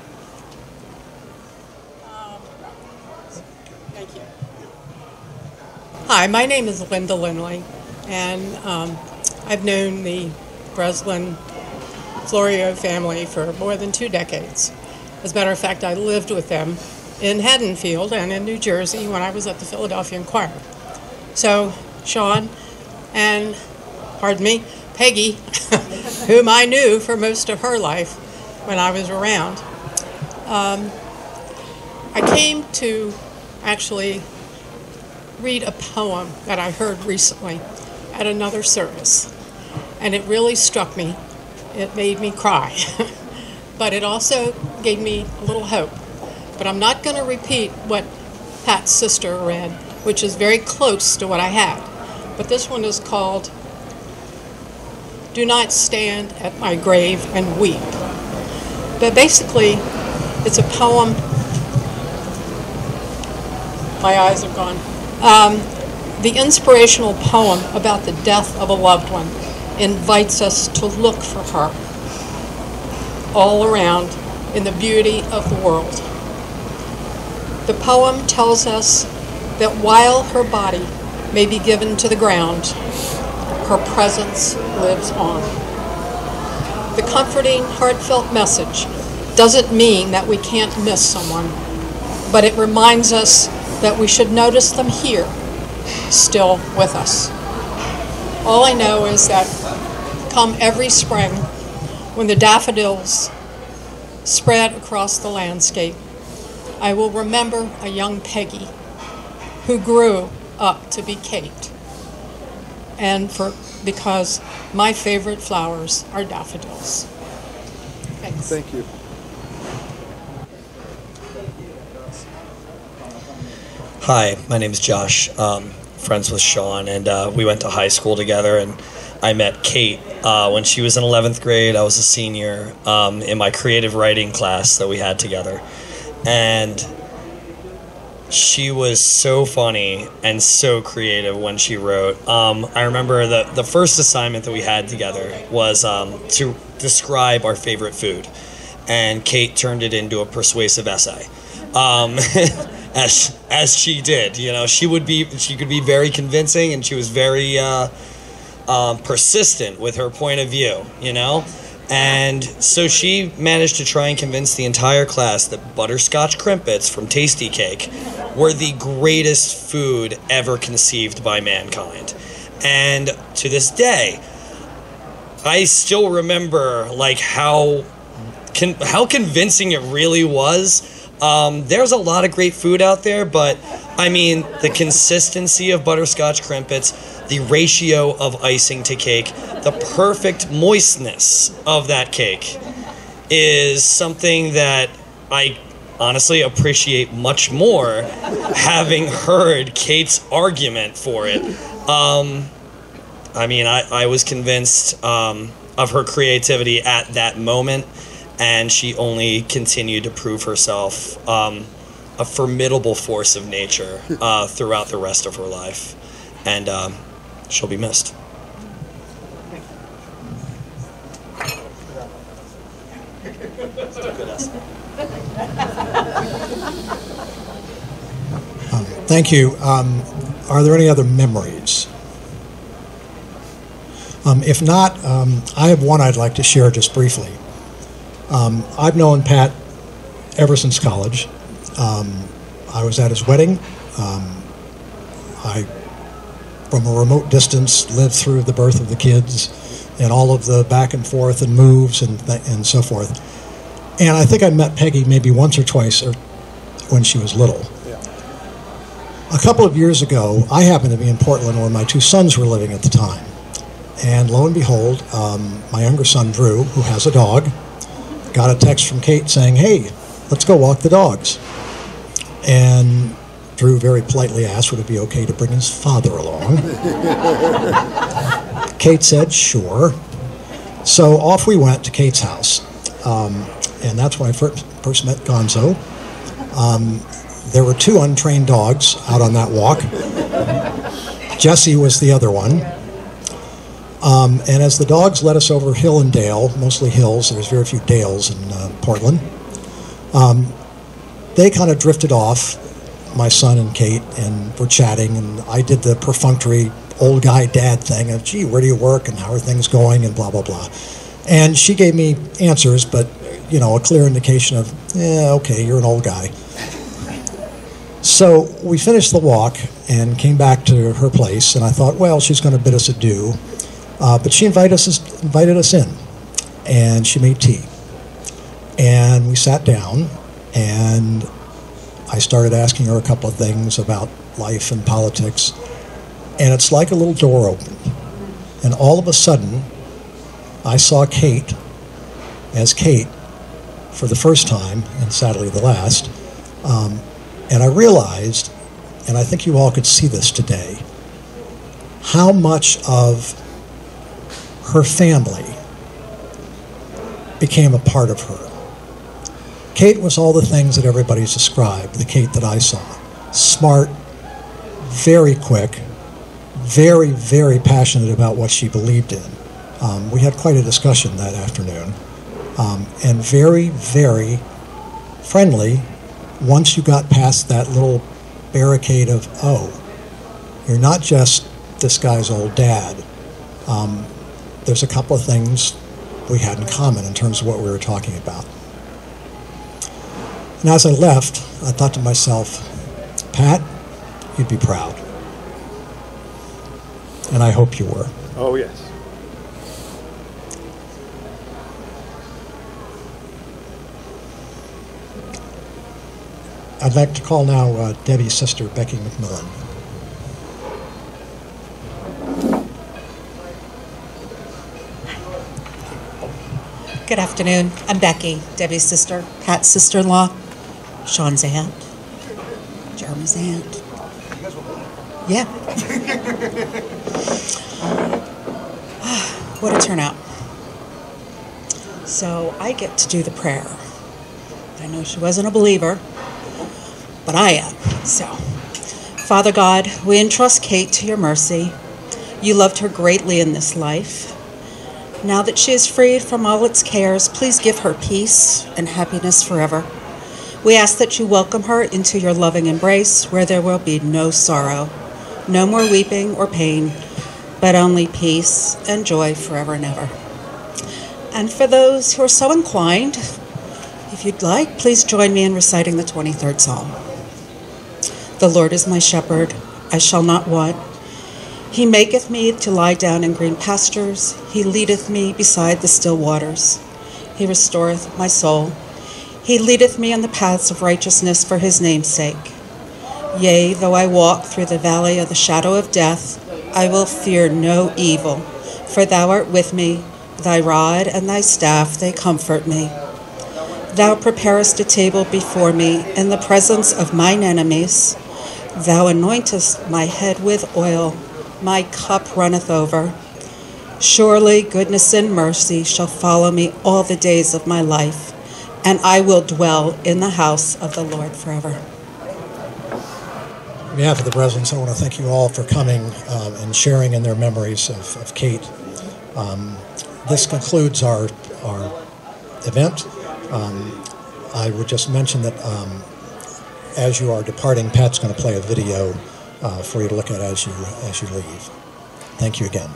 Speaker 14: Thank you. Hi, my name is Linda Lindley, and I've known the Breslin Florio family for more than 2 decades. As a matter of fact, I lived with them in Haddonfield and in New Jersey when I was at the Philadelphia Inquirer. So Sean and, pardon me, Peggy, whom I knew for most of her life when I was around. I came to actually read a poem that I heard recently at another service, and it really struck me. It made me cry, but it also gave me a little hope. But I'm not going to repeat what Pat's sister read, which is very close to what I had. But this one is called "Do Not Stand at My Grave and Weep." But basically, it's a poem. My eyes are gone. The inspirational poem about the death of a loved one invites us to look for her all around in the beauty of the world. The poem tells us that while her body may be given to the ground, her presence lives on. The comforting, heartfelt message doesn't mean that we can't miss someone, but it reminds us that we should notice them here, still with us. All I know is that come every spring, when the daffodils spread across the landscape, I will remember a young Peggy who grew up to be Kate. And because my favorite flowers are daffodils. Thanks.
Speaker 5: Thank you.
Speaker 15: Hi, my name is Josh. Friends with Sean, and we went to high school together, and I met Kate when she was in 11th grade. I was a senior in my creative writing class that we had together. And she was so funny and so creative when she wrote. I remember the first assignment that we had together was to describe our favorite food. And Kate turned it into a persuasive essay. As she did, you know, she could be very convincing, and she was very persistent with her point of view, you know. And so she managed to try and convince the entire class that butterscotch crimpets from Tasty Cake were the greatest food ever conceived by mankind. And to this day, I still remember like how convincing it really was. There's a lot of great food out there, but I mean, the consistency of butterscotch crimpets, the ratio of icing to cake, the perfect moistness of that cake is something that I honestly appreciate much more, having heard Kate's argument for it. I mean, I was convinced of her creativity at that moment, and she only continued to prove herself a formidable force of nature throughout the rest of her life. And she'll be missed.
Speaker 1: Thank you. Are there any other memories? If not, I have one I'd like to share just briefly. I've known Pat ever since college. I was at his wedding. I, from a remote distance, lived through the birth of the kids and all of the back and forth and moves and so forth. And I think I met Peggy maybe once or twice when she was little. A couple of years ago, I happened to be in Portland where my two sons were living at the time. And lo and behold, my younger son, Drew, who has a dog, got a text from Kate saying, "Hey, let's go walk the dogs." And Drew very politely asked, would it be okay to bring his father along? Kate said, sure. So off we went to Kate's house. And that's when I first met Gonzo. There were two untrained dogs out on that walk. Jesse was the other one. And as the dogs led us over hill and dale, mostly hills, there's very few dales in Portland, they kind of drifted off, my son and Kate, and were chatting, and I did the perfunctory old guy dad thing of, gee, where do you work and how are things going and blah, blah, blah. And she gave me answers, but, you know, a clear indication of, yeah, okay, you're an old guy. So we finished the walk and came back to her place, and I thought, well, she's going to bid us adieu. But she invited us in, and she made tea. And we sat down, and I started asking her a couple of things about life and politics, and it's like a little door opened. And all of a sudden, I saw Kate as Kate for the first time, and sadly the last, and I realized, and I think you all could see this today, how much of her family became a part of her. Kate was all the things that everybody's described, the Kate that I saw. Smart, very quick, very, very passionate about what she believed in. We had quite a discussion that afternoon. And very, very friendly once you got past that little barricade of, oh, you're not just this guy's old dad. There's a couple of things we had in common in terms of what we were talking about. And as I left, I thought to myself, Pat, you'd be proud. And I hope you were.
Speaker 2: Oh, yes.
Speaker 1: I'd like to call now Debbie's sister, Becky McMillan.
Speaker 16: Good afternoon. I'm Becky, Debbie's sister, Pat's sister-in-law, Sean's aunt, Jeremy's aunt. Yeah. What a turnout. So I get to do the prayer. I know she wasn't a believer, but I am. So, Father God, we entrust Kate to your mercy. You loved her greatly in this life. Now that she is freed from all its cares, please give her peace and happiness forever. We ask that you welcome her into your loving embrace where there will be no sorrow, no more weeping or pain, but only peace and joy forever and ever. And for those who are so inclined, if you'd like, please join me in reciting the 23rd Psalm. The Lord is my shepherd, I shall not want. He maketh me to lie down in green pastures. He leadeth me beside the still waters. He restoreth my soul. He leadeth me in the paths of righteousness for his name's sake. Yea, though I walk through the valley of the shadow of death, I will fear no evil, for thou art with me. Thy rod and thy staff, they comfort me. Thou preparest a table before me in the presence of mine enemies. Thou anointest my head with oil. My cup runneth over. Surely goodness and mercy shall follow me all the days of my life, and I will dwell in the house of the Lord forever.
Speaker 1: On behalf of the Breslins, I want to thank you all for coming and sharing in their memories of Kate. This concludes our event. I would just mention that as you are departing, Pat's going to play a video for you to look at as you leave. Thank you again.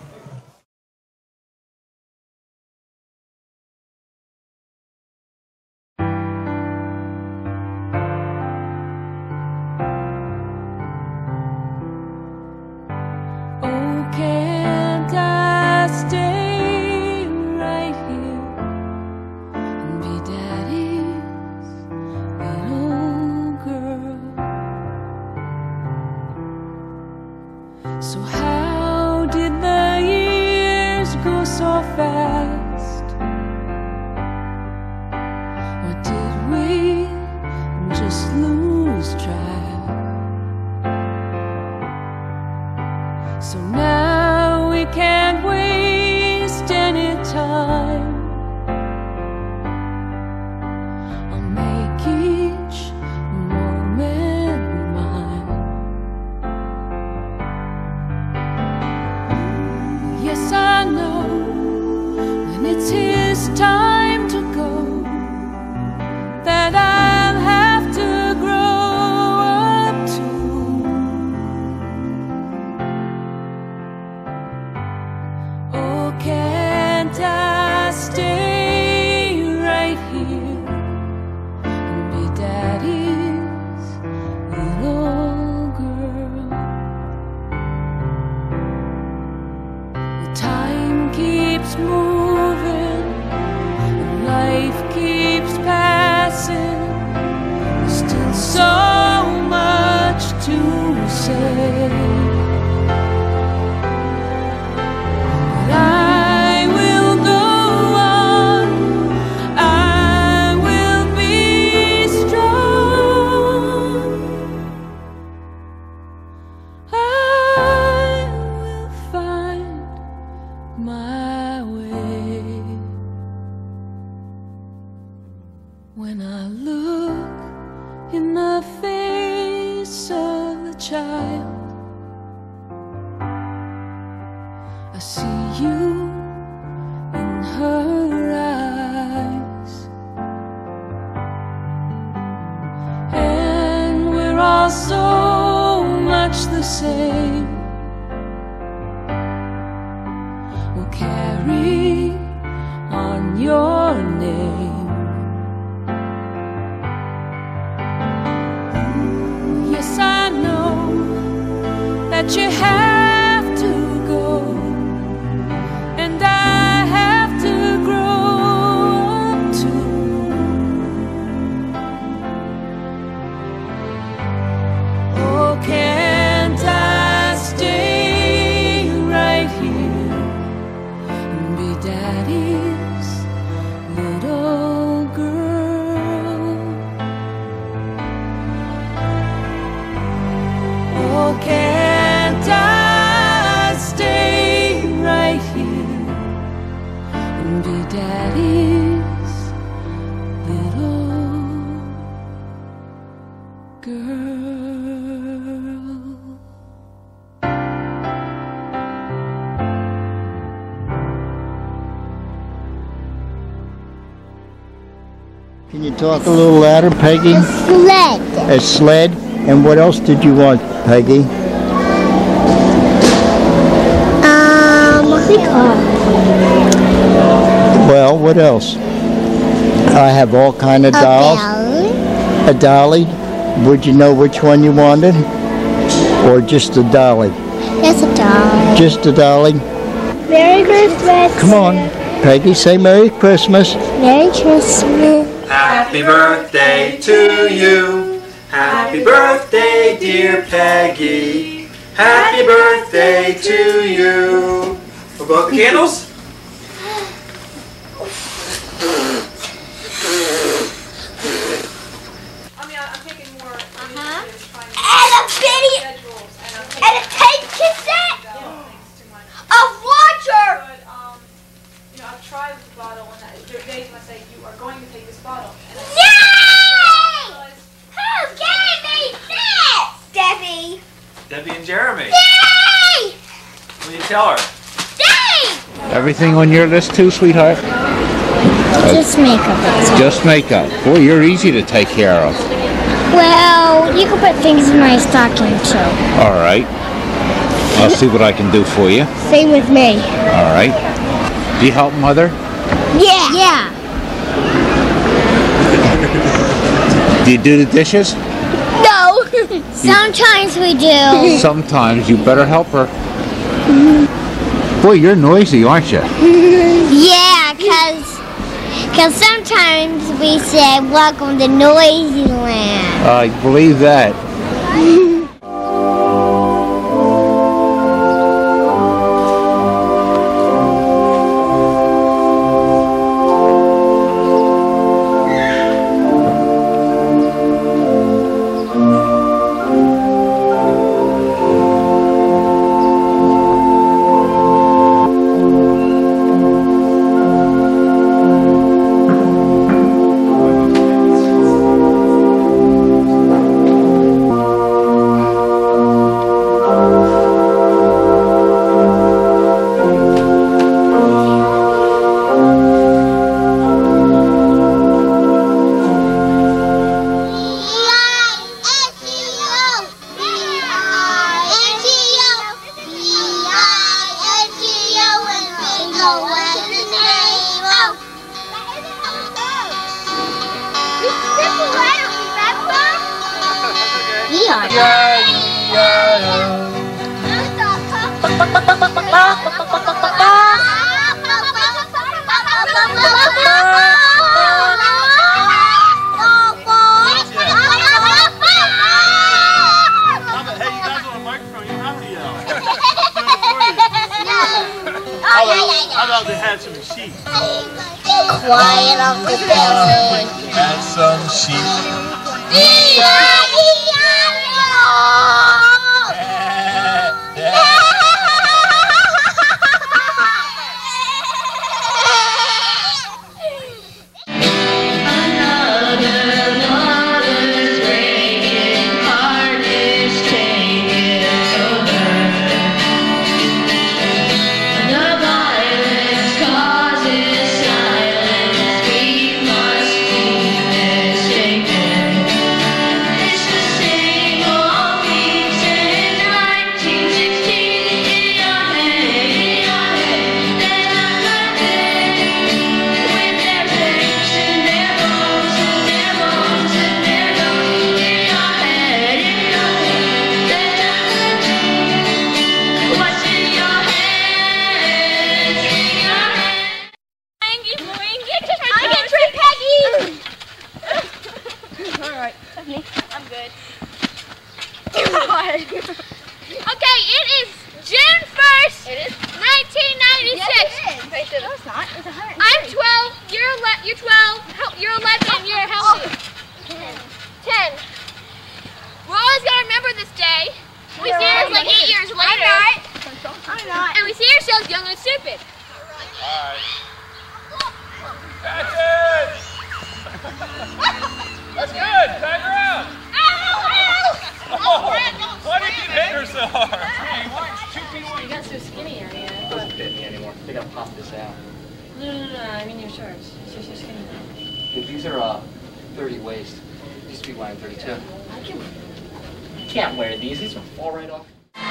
Speaker 17: Oh, can't I stay right here and be Daddy's little girl? So how did the years go so fast? Or did we just lose track? So now we can't waste any time. I'll make each moment mine. Yes, it's time to go, that I'll have to grow up too. Oh, can't I stay right here and be Daddy's little girl? The time keeps moving, and life keeps passing. There's still so much to say. But I will go on, I will be strong, I will find my way. When I look in the face of the child, I see you in her eyes, and we're all so much the same. We'll carry on your name. Yes, I know that you have to go, and I have to grow up too. Oh, can't I stay right here and be Daddy's little girl? Oh, can't I stay right here and be Daddy's little girl?
Speaker 18: Can you talk a little louder, Peggy?
Speaker 19: A sled.
Speaker 18: A sled? And what else did you want, Peggy? Well, what else? I have all kind of dolls. A dolly? Would you know which one you wanted? Or just a dolly?
Speaker 19: Just a dolly.
Speaker 18: Just a dolly?
Speaker 19: Merry Christmas.
Speaker 18: Come on, Peggy, say Merry Christmas.
Speaker 19: Merry Christmas.
Speaker 3: Happy birthday to you. Happy birthday, dear Peggy. Happy birthday to you. We'll blow out the candles.
Speaker 19: And a video, and a tape cassette, a watcher.
Speaker 4: I've tried with the bottle, and there are days when I say, you are going to take this bottle. And
Speaker 19: Yay! Who gave me this? Debbie.
Speaker 3: Debbie and Jeremy.
Speaker 19: Yay!
Speaker 3: What do you tell her?
Speaker 20: Everything on your list too, sweetheart?
Speaker 19: Just makeup.
Speaker 20: Just makeup. Boy, you're easy to take care of.
Speaker 19: Well, you can put things in my stocking too.
Speaker 20: All right. I'll see what I can do for you.
Speaker 19: Same with me.
Speaker 20: All right. Do you help Mother?
Speaker 19: Yeah. Yeah.
Speaker 20: Do you do the dishes?
Speaker 19: No. Sometimes we do.
Speaker 20: Sometimes. You better help her. Boy, you're noisy, aren't you?
Speaker 19: Yeah, because sometimes we say, welcome to Noisy Land.
Speaker 20: I believe that.
Speaker 5: How about they had some sheep?
Speaker 19: Quiet, Uncle Billy.
Speaker 5: Had some sheep.
Speaker 21: Okay, it is June 1st, 1996.
Speaker 19: Yes, it is. No, it's not. It's 100.
Speaker 21: I'm 12, you're 12, you're 11, and you're how many? 10. We're always going to remember this day. We see ourselves like 8 years later.
Speaker 19: I'm not.
Speaker 21: And we see ourselves young and stupid.
Speaker 5: Alright. That's it! That's good! Back around! Oh, why did you hit her so hard?
Speaker 8: You got so skinny, are you?
Speaker 7: It doesn't fit me anymore. I think I'll pop this out.
Speaker 8: No. I mean your shorts. You're so skinny.
Speaker 7: Hey, these are 30 waist. Used to be wearing 32. I can't wear these. These will fall right off.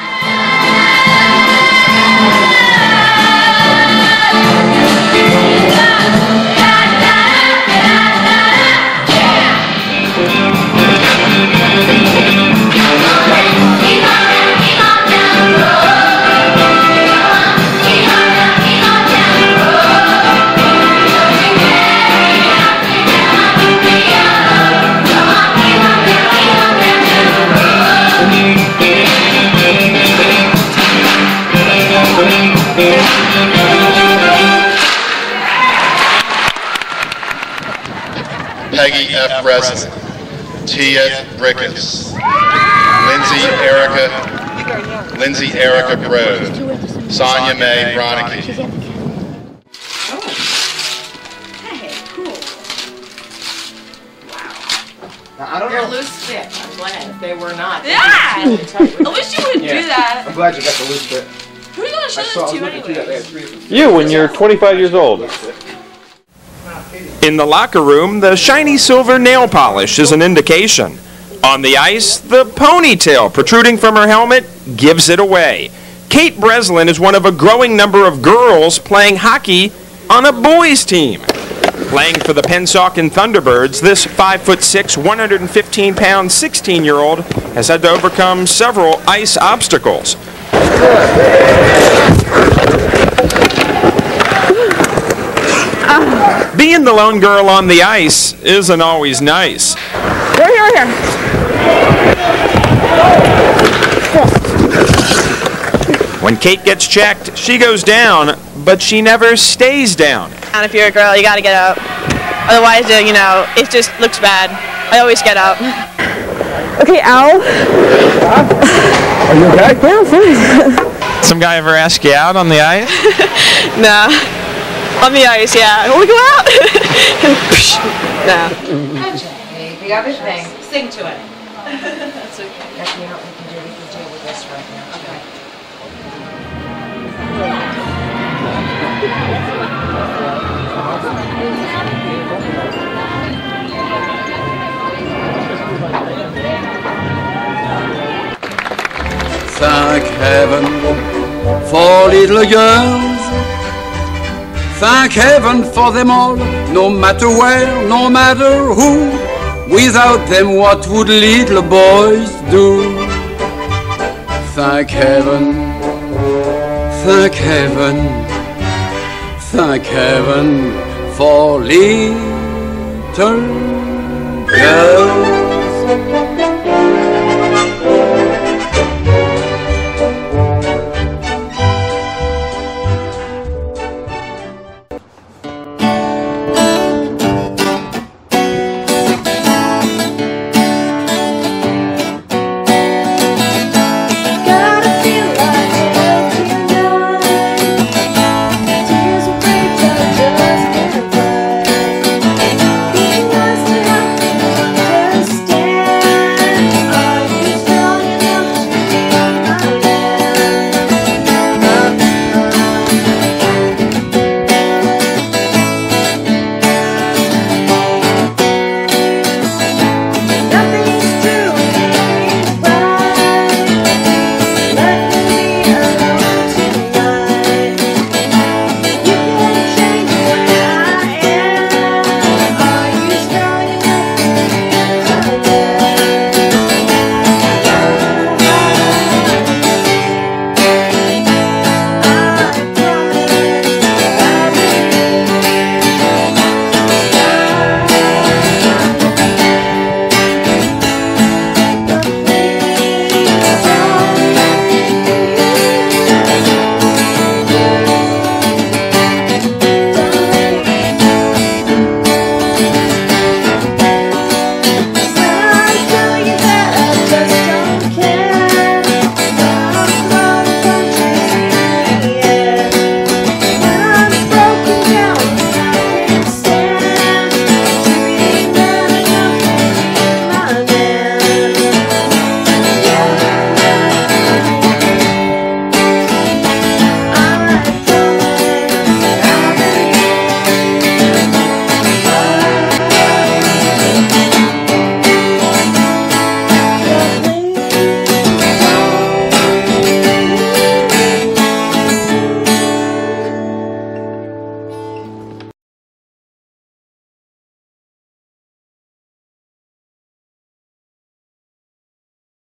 Speaker 22: Peggy F. Breslin, Tia Ricketts, Lindsay Erica Brode, Sonia Mae Bronicky.
Speaker 8: Hey, cool.
Speaker 23: Now, I don't
Speaker 8: They're
Speaker 23: know.
Speaker 8: loose fit. I'm glad. If they were not.
Speaker 4: Yeah! I wish you would do that.
Speaker 23: I'm glad you got the loose fit.
Speaker 4: Who are you going to show this to anyways?
Speaker 24: You when you're 25 years old.
Speaker 25: In the locker room, the shiny silver nail polish is an indication. On the ice, the ponytail protruding from her helmet gives it away. Kate Breslin is one of a growing number of girls playing hockey on a boys' team. Playing for the Pennsauken Thunderbirds, this 5'6", 115-pound 16-year-old has had to overcome several ice obstacles. Being the lone girl on the ice isn't always nice.
Speaker 4: Right here.
Speaker 25: When Kate gets checked, she goes down, but she never stays down.
Speaker 4: And if you're a girl, you got to get up. Otherwise, it just looks bad. I always get up. Okay, Al.
Speaker 24: Are you okay?
Speaker 4: Yeah, I'm fine.
Speaker 25: Some guy ever ask you out on the ice?
Speaker 4: Nah. On the ice, yeah. Want to go out? Nah.
Speaker 8: Hey, you got everything. Sing to it. That's okay. That's what we can do with this right now. Okay.
Speaker 26: Thank heaven for little girls. Thank heaven for them all, no matter where, no matter who. Without them, what would little boys do? Thank heaven, thank heaven, thank heaven for little girls.